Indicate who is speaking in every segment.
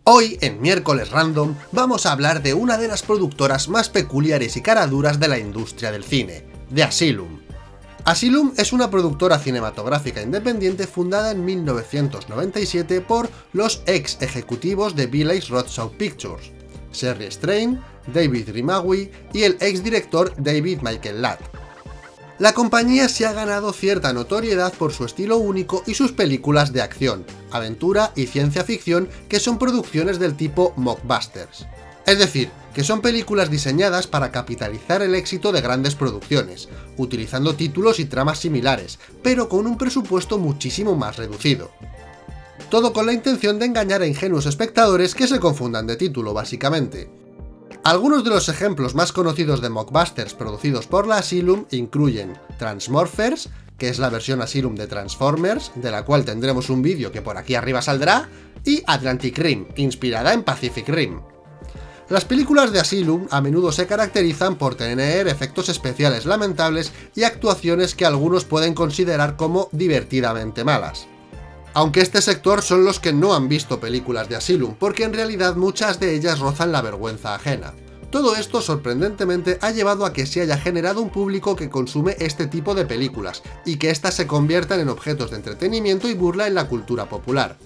Speaker 1: Hoy, en Miércoles Random, vamos a hablar de una de las productoras más peculiares y caraduras de la industria del cine, de Asylum. Asylum es una productora cinematográfica independiente fundada en 1997 por los ex ejecutivos de Village Roadshow Pictures, Sherry Strain, David Rimawi y el ex director David Michael Latt. La compañía se ha ganado cierta notoriedad por su estilo único y sus películas de acción, aventura y ciencia ficción que son producciones del tipo mockbusters. Es decir, que son películas diseñadas para capitalizar el éxito de grandes producciones, utilizando títulos y tramas similares, pero con un presupuesto muchísimo más reducido. Todo con la intención de engañar a ingenuos espectadores que se confundan de título, básicamente. Algunos de los ejemplos más conocidos de mockbusters producidos por la Asylum incluyen Transmorphers, que es la versión Asylum de Transformers, de la cual tendremos un vídeo que por aquí arriba saldrá, y Atlantic Rim, inspirada en Pacific Rim. Las películas de Asylum a menudo se caracterizan por tener efectos especiales lamentables y actuaciones que algunos pueden considerar como divertidamente malas. Aunque este sector son los que no han visto películas de Asylum, porque en realidad muchas de ellas rozan la vergüenza ajena. Todo esto, sorprendentemente, ha llevado a que se haya generado un público que consume este tipo de películas, y que éstas se conviertan en objetos de entretenimiento y burla en la cultura popular.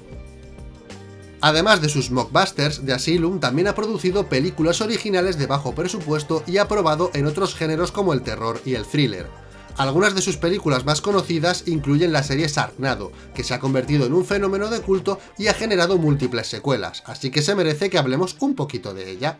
Speaker 1: Además de sus mockbusters, The Asylum también ha producido películas originales de bajo presupuesto y ha probado en otros géneros como el terror y el thriller. Algunas de sus películas más conocidas incluyen la serie Sharknado, que se ha convertido en un fenómeno de culto y ha generado múltiples secuelas, así que se merece que hablemos un poquito de ella.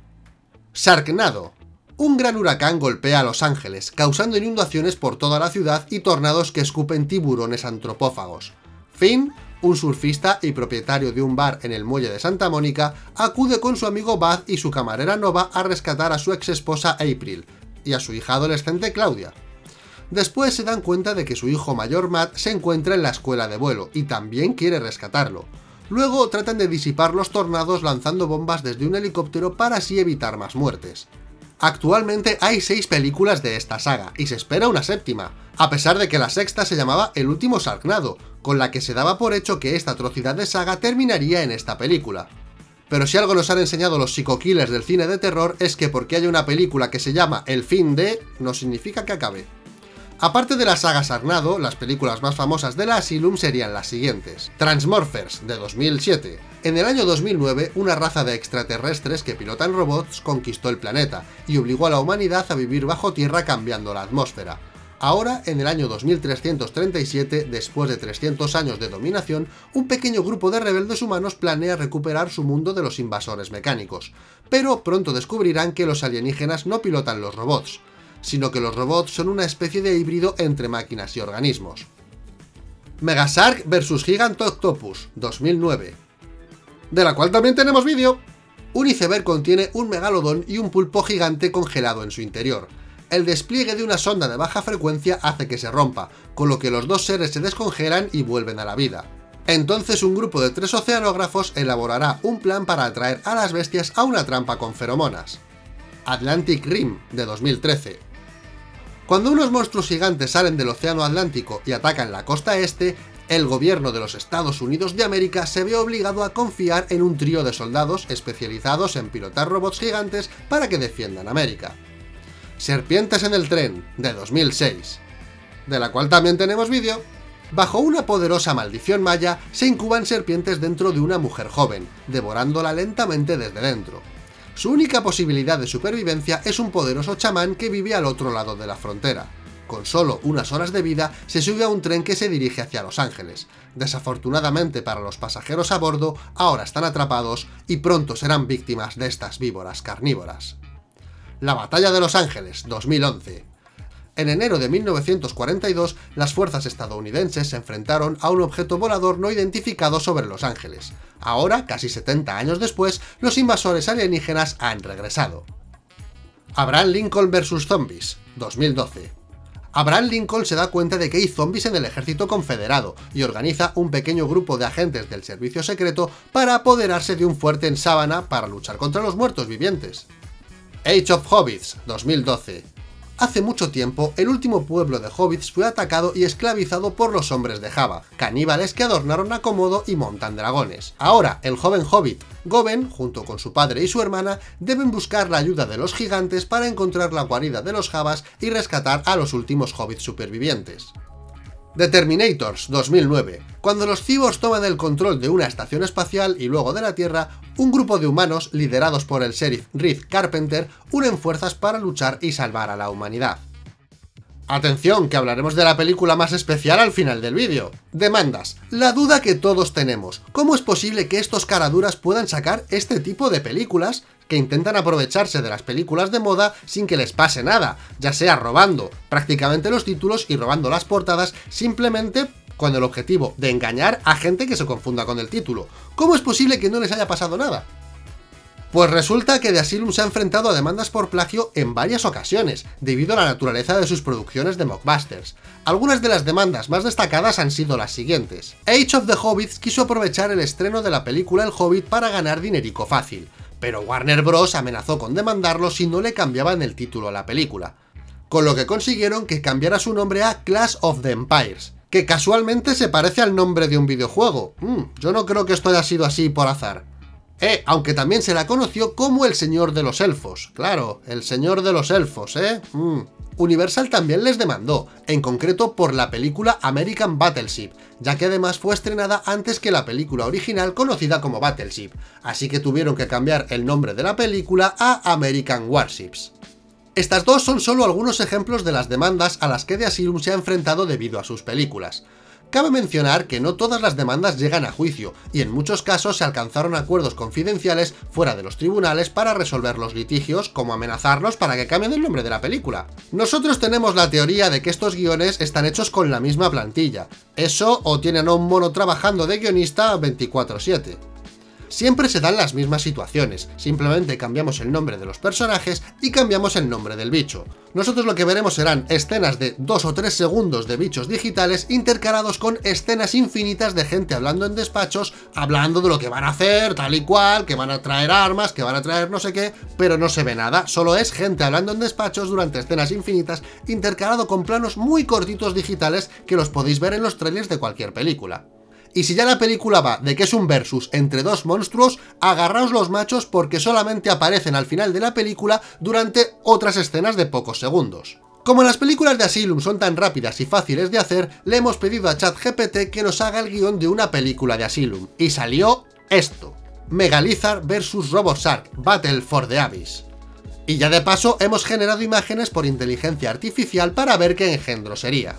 Speaker 1: Sharknado. Un gran huracán golpea a Los Ángeles, causando inundaciones por toda la ciudad y tornados que escupen tiburones antropófagos. Finn, un surfista y propietario de un bar en el muelle de Santa Mónica, acude con su amigo Buzz y su camarera Nova a rescatar a su ex esposa April y a su hija adolescente Claudia. Después se dan cuenta de que su hijo mayor Matt se encuentra en la escuela de vuelo y también quiere rescatarlo. Luego tratan de disipar los tornados lanzando bombas desde un helicóptero para así evitar más muertes. Actualmente hay 6 películas de esta saga y se espera una séptima, a pesar de que la sexta se llamaba El último Sharknado, con la que se daba por hecho que esta atrocidad de saga terminaría en esta película. Pero si algo nos han enseñado los psico-killers del cine de terror es que porque haya una película que se llama El fin de, no significa que acabe. Aparte de la saga Sharknado, las películas más famosas de la Asylum serían las siguientes. Transmorphers, de 2007. En el año 2009, una raza de extraterrestres que pilotan robots conquistó el planeta y obligó a la humanidad a vivir bajo tierra cambiando la atmósfera. Ahora, en el año 2337, después de 300 años de dominación, un pequeño grupo de rebeldes humanos planea recuperar su mundo de los invasores mecánicos. Pero pronto descubrirán que los alienígenas no pilotan los robots, sino que los robots son una especie de híbrido entre máquinas y organismos. Megashark vs Gigant Octopus, 2009. De la cual también tenemos vídeo. Un iceberg contiene un megalodón y un pulpo gigante congelado en su interior. El despliegue de una sonda de baja frecuencia hace que se rompa, con lo que los dos seres se descongelan y vuelven a la vida. Entonces un grupo de 3 oceanógrafos elaborará un plan para atraer a las bestias a una trampa con feromonas. Atlantic Rim, de 2013. Cuando unos monstruos gigantes salen del océano Atlántico y atacan la costa este, el gobierno de los Estados Unidos de América se ve obligado a confiar en un trío de soldados especializados en pilotar robots gigantes para que defiendan América. Serpientes en el tren, de 2006. De la cual también tenemos vídeo. Bajo una poderosa maldición maya, se incuban serpientes dentro de una mujer joven, devorándola lentamente desde dentro. Su única posibilidad de supervivencia es un poderoso chamán que vive al otro lado de la frontera. Con solo unas horas de vida, se sube a un tren que se dirige hacia Los Ángeles. Desafortunadamente para los pasajeros a bordo, ahora están atrapados y pronto serán víctimas de estas víboras carnívoras. La batalla de Los Ángeles, 2011. En enero de 1942, las fuerzas estadounidenses se enfrentaron a un objeto volador no identificado sobre Los Ángeles. Ahora, casi 70 años después, los invasores alienígenas han regresado. Abraham Lincoln vs Zombies, 2012. Abraham Lincoln se da cuenta de que hay zombies en el ejército confederado y organiza un pequeño grupo de agentes del servicio secreto para apoderarse de un fuerte en Savannah para luchar contra los muertos vivientes. Age of Hobbits, 2012. Hace mucho tiempo, el último pueblo de hobbits fue atacado y esclavizado por los hombres de Java, caníbales que adornaron a Komodo y montan dragones. Ahora, el joven hobbit Goben, junto con su padre y su hermana, deben buscar la ayuda de los gigantes para encontrar la guarida de los Javas y rescatar a los últimos hobbits supervivientes. The Terminators, 2009. Cuando los cyborgs toman el control de una estación espacial y luego de la Tierra, un grupo de humanos, liderados por el sheriff Reed Carpenter, unen fuerzas para luchar y salvar a la humanidad. Atención, que hablaremos de la película más especial al final del vídeo. Demandas. La duda que todos tenemos. ¿Cómo es posible que estos caraduras puedan sacar este tipo de películas que intentan aprovecharse de las películas de moda sin que les pase nada? Ya sea robando prácticamente los títulos y robando las portadas simplemente con el objetivo de engañar a gente que se confunda con el título. ¿Cómo es posible que no les haya pasado nada? Pues resulta que The Asylum se ha enfrentado a demandas por plagio en varias ocasiones, debido a la naturaleza de sus producciones de mockbusters. Algunas de las demandas más destacadas han sido las siguientes. Age of the Hobbits quiso aprovechar el estreno de la película El Hobbit para ganar dinerico fácil, pero Warner Bros. Amenazó con demandarlo si no le cambiaban el título a la película, con lo que consiguieron que cambiara su nombre a Clash of the Empires, que casualmente se parece al nombre de un videojuego. Yo no creo que esto haya sido así por azar. Aunque también se la conoció como el Señor de los Elfos. Claro, el Señor de los Elfos, Universal también les demandó, en concreto por la película American Battleship, ya que además fue estrenada antes que la película original conocida como Battleship, así que tuvieron que cambiar el nombre de la película a American Warships. Estas dos son solo algunos ejemplos de las demandas a las que The Asylum se ha enfrentado debido a sus películas. Cabe mencionar que no todas las demandas llegan a juicio, y en muchos casos se alcanzaron acuerdos confidenciales fuera de los tribunales para resolver los litigios, como amenazarlos para que cambien el nombre de la película. Nosotros tenemos la teoría de que estos guiones están hechos con la misma plantilla. Eso, o tienen a un mono trabajando de guionista 24/7. Siempre se dan las mismas situaciones, simplemente cambiamos el nombre de los personajes y cambiamos el nombre del bicho. Nosotros lo que veremos serán escenas de 2 o 3 segundos de bichos digitales intercalados con escenas infinitas de gente hablando en despachos, hablando de lo que van a hacer, tal y cual, que van a traer armas, que van a traer no sé qué, pero no se ve nada, solo es gente hablando en despachos durante escenas infinitas, intercalado con planos muy cortitos digitales que los podéis ver en los trailers de cualquier película. Y si ya la película va de que es un versus entre dos monstruos, agarraos los machos porque solamente aparecen al final de la película durante otras escenas de pocos segundos. Como las películas de Asylum son tan rápidas y fáciles de hacer, le hemos pedido a ChatGPT que nos haga el guión de una película de Asylum, y salió esto: Megalizar vs RoboShark Battle for the Abyss. Y ya de paso hemos generado imágenes por inteligencia artificial para ver qué engendro sería.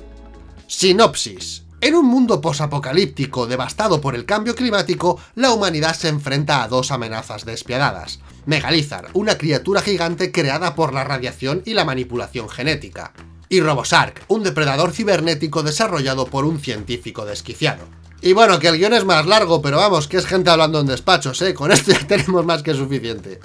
Speaker 1: Sinopsis. En un mundo posapocalíptico devastado por el cambio climático, la humanidad se enfrenta a dos amenazas despiadadas. Megalizar, una criatura gigante creada por la radiación y la manipulación genética. Y RoboShark, un depredador cibernético desarrollado por un científico desquiciado. Y bueno, que el guión es más largo, pero vamos, que es gente hablando en despachos, con esto ya tenemos más que suficiente.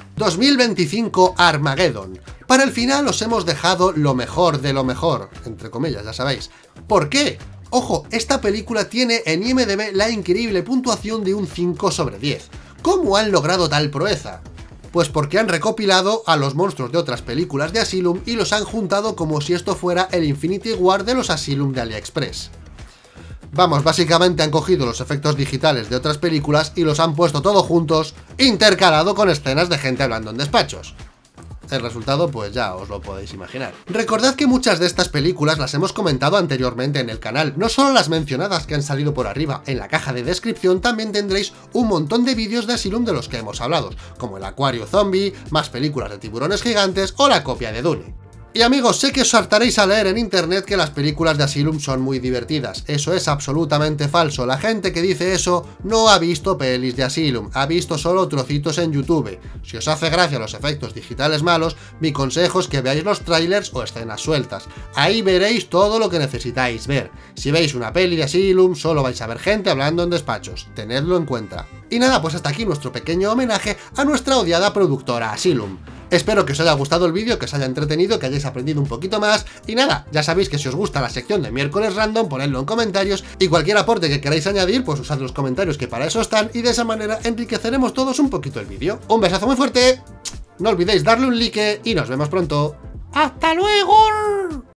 Speaker 1: 2025 Armageddon. Para el final os hemos dejado lo mejor de lo mejor, entre comillas, ya sabéis. ¿Por qué? Ojo, esta película tiene en IMDb la increíble puntuación de un 5/10. ¿Cómo han logrado tal proeza? Pues porque han recopilado a los monstruos de otras películas de Asylum y los han juntado como si esto fuera el Infinity War de los Asylum de AliExpress. Vamos, básicamente han cogido los efectos digitales de otras películas y los han puesto todos juntos, intercalado con escenas de gente hablando en despachos. El resultado pues ya os lo podéis imaginar. Recordad que muchas de estas películas las hemos comentado anteriormente en el canal, no solo las mencionadas que han salido por arriba, en la caja de descripción también tendréis un montón de vídeos de Asylum de los que hemos hablado, como el Acuario Zombie, más películas de tiburones gigantes o la copia de Dune. Y amigos, sé que os hartaréis a leer en internet que las películas de Asylum son muy divertidas. Eso es absolutamente falso. La gente que dice eso no ha visto pelis de Asylum, ha visto solo trocitos en YouTube. Si os hace gracia los efectos digitales malos, mi consejo es que veáis los trailers o escenas sueltas. Ahí veréis todo lo que necesitáis ver. Si veis una peli de Asylum, solo vais a ver gente hablando en despachos. Tenedlo en cuenta. Y nada, pues hasta aquí nuestro pequeño homenaje a nuestra odiada productora Asylum. Espero que os haya gustado el vídeo, que os haya entretenido, que hayáis aprendido un poquito más. Y nada, ya sabéis que si os gusta la sección de miércoles random, ponedlo en comentarios. Y cualquier aporte que queráis añadir, pues usad los comentarios, que para eso están. Y de esa manera enriqueceremos todos un poquito el vídeo. Un besazo muy fuerte. No olvidéis darle un like y nos vemos pronto. ¡Hasta luego!